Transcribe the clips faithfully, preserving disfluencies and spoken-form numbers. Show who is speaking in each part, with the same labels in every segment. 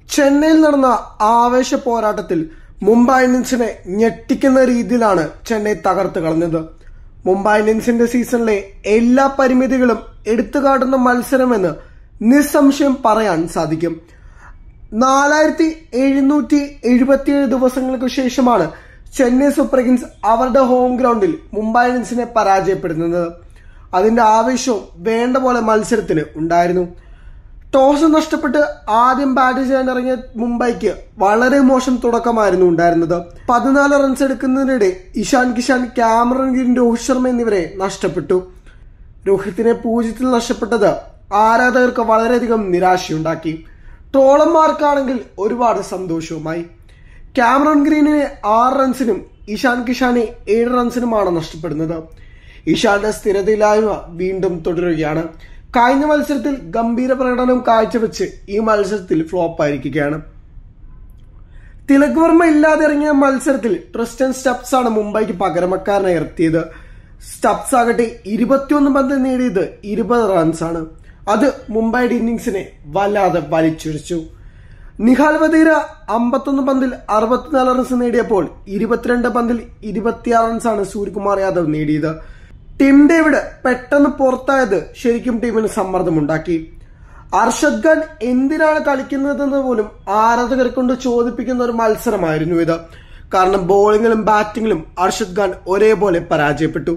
Speaker 1: ചെന്നൈയിൽ നടന്ന ആവേശ പോരാട്ടത്തിൽ മുംബൈ ഇന്ത്യൻസിനെ ഞെട്ടിക്കുന്ന രീതിയിലാണ് ചെന്നൈ തകർത്ത് കളഞ്ഞത്. മുംബൈ ഇന്ത്യൻസിന്റെ സീസണിലെ എല്ലാ പരിമിതികളും എടുത്തുകാട്ടുന്ന മത്സരമെന്ന് നിസ്സംശയം പറയാൻ സാധിക്കും. നാലായിരത്തി എഴുന്നൂറ്റി എഴുപത്തിയേഴ് ദിവസങ്ങൾക്ക് ശേഷമാണ് ചെന്നൈ സൂപ്പർ കിങ്സ് അവരുടെ ഹോം ഗ്രൗണ്ടിൽ മുംബൈ ഇന്ത്യൻസിനെ പരാജയപ്പെടുന്നത്. അതിന്റെ ആവേശവും വേണ്ട പോലെ മത്സരത്തിന് ഉണ്ടായിരുന്നു. ടോസ് നഷ്ടപ്പെട്ട് ആദ്യം ബാറ്റ് ചെയ്യാൻ ഇറങ്ങിയ മുംബൈക്ക് വളരെ മോശം തുടക്കമായിരുന്നു ഉണ്ടായിരുന്നത്. പതിനാല് റൺസ് എടുക്കുന്നതിനിടെ ഇഷാൻ കിഷാൻ, കാമറൺ ഗ്രീൻ, രോഹിത് ശർമ്മ എന്നിവരെ നഷ്ടപ്പെട്ടു. രോഹിത്തിനെ പൂജ്യത്തിൽ നഷ്ടപ്പെട്ടത് ആരാധകർക്ക് വളരെയധികം നിരാശയുണ്ടാക്കി. ട്രോളന്മാർക്കാണെങ്കിൽ ഒരുപാട് സന്തോഷവുമായി. കാമറൺ ഗ്രീനിനെ ആറ് റൺസിനും ഇഷാൻ കിഷാനെ ഏഴ് റൺസിനുമാണ് നഷ്ടപ്പെടുന്നത്. ഇഷാന്റെ സ്ഥിരതയില്ലായ്മ വീണ്ടും തുടരുകയാണ്. കഴിഞ്ഞ മത്സരത്തിൽ ഗംഭീര പ്രകടനം കാഴ്ചവെച്ച് ഈ മത്സരത്തിൽ ഫ്ലോപ്പ് ആയിരിക്കുകയാണ്. തിലക് വർമ്മ ഇല്ലാതെ ഇറങ്ങിയ മത്സരത്തിൽ ട്രിസ്റ്റൻ സ്റ്റബ്സ് ആണ് മുംബൈക്ക് പകരക്കാരനായി ഇറക്കിയത്. സ്റ്റബ്സ് ആകട്ടെ ഇരുപത്തിയൊന്ന് പന്തിൽ നേടിയത് ഇരുപത് റൺസാണ്. അത് മുംബൈയുടെ ഇന്നിംഗ്സിനെ വല്ലാതെ വലിച്ചൊരിച്ചു. നിഹാൽ വധീര അമ്പത്തൊന്ന് പന്തിൽ അറുപത്തിനാല് റൺസ് നേടിയപ്പോൾ ഇരുപത്തിരണ്ട് പന്തിൽ ഇരുപത്തിയാറ് റൺസാണ് സൂര്യകുമാർ യാദവ് നേടിയത്. ടിം ഡേവിഡ് പെട്ടെന്ന് പുറത്തായത് ശരിക്കും ടീമിന് സമ്മർദ്ദമുണ്ടാക്കി. അർഷദ് ഖാൻ എന്തിനാണ് കളിക്കുന്നതെന്ന് പോലും ആരാധകരെ കൊണ്ട് ചോദിപ്പിക്കുന്ന ഒരു മത്സരമായിരുന്നു ഇത്. കാരണം ബോളിങ്ങിലും ബാറ്റിംഗിലും അർഷദ് ഖാൻ ഒരേപോലെ പരാജയപ്പെട്ടു.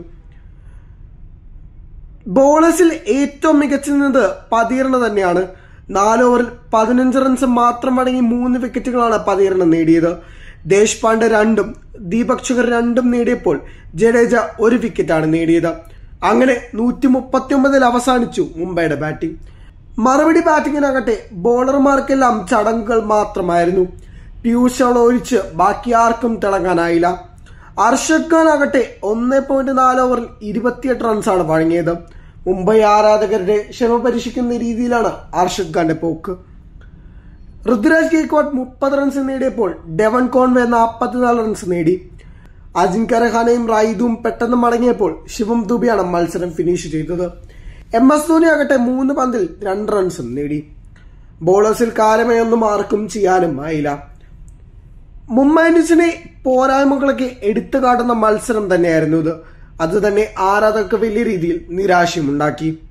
Speaker 1: ബോളേഴ്സിൽ ഏറ്റവും മികച്ചു നിന്നത് പതീറിന് തന്നെയാണ്. നാല് ഓവറിൽ പതിനഞ്ച് റൺസ് മാത്രം അടങ്ങി മൂന്ന് വിക്കറ്റുകളാണ് പതീറിന് നേടിയത്. ദേശ്പാണ്ഡെ രണ്ടും ദീപക് ചഹർ രണ്ടും നേടിയപ്പോൾ ജഡേജ ഒരു വിക്കറ്റാണ് നേടിയത്. അങ്ങനെ നൂറ്റി മുപ്പത്തി ഒമ്പതിൽ അവസാനിച്ചു മുംബൈയുടെ ബാറ്റിംഗ്. മറുപടി ബാറ്റിംഗിനാകട്ടെ ബോളർമാർക്കെല്ലാം ചടങ്ങുകൾ മാത്രമായിരുന്നു. പീയൂഷ് ചൗള ഒഴിച്ച് ബാക്കി ആർക്കും തിളങ്ങാനായില്ല. അർഷദ് ഖാൻ ആകട്ടെ ഒന്നേ പോയിന്റ് നാല് ഓവറിൽ ഇരുപത്തിയെട്ട് റൺസാണ് വഴങ്ങിയത്. മുംബൈ ആരാധകരുടെ ക്ഷമ പരീക്ഷിക്കുന്ന രീതിയിലാണ് അർഷദ് ഖാന്റെ പോക്ക്. ഋതുരാജ് ഗെയ്ക്വാഡ് മുപ്പത് റൺസ് നേടിയപ്പോൾ ഡെവൻ കോൺവേ നാൽപ്പത്തിനാല് റൺസ് നേടി. അജിൻക്യ രഹാനെയും റൈദും പെട്ടെന്ന് മടങ്ങിയപ്പോൾ ശിവം ദുബെയാണ് മത്സരം ഫിനിഷ് ചെയ്തത്. എം എസ് ധോനി ആകട്ടെ മൂന്ന് പന്തിൽ രണ്ട് റൺസും നേടി. ബോളേഴ്സിൽ കാര്യമായൊന്നും ആർക്കും ചെയ്യാനും ആയില്ല. മുംബൈ ഇന്ത്യൻസിനെ പോരായ്മകളൊക്കെ എടുത്തു കാട്ടുന്ന മത്സരം തന്നെയായിരുന്നു ഇത്. അത് തന്നെ ആരാധകർക്ക് വലിയ രീതിയിൽ നിരാശയുമുണ്ടാക്കി.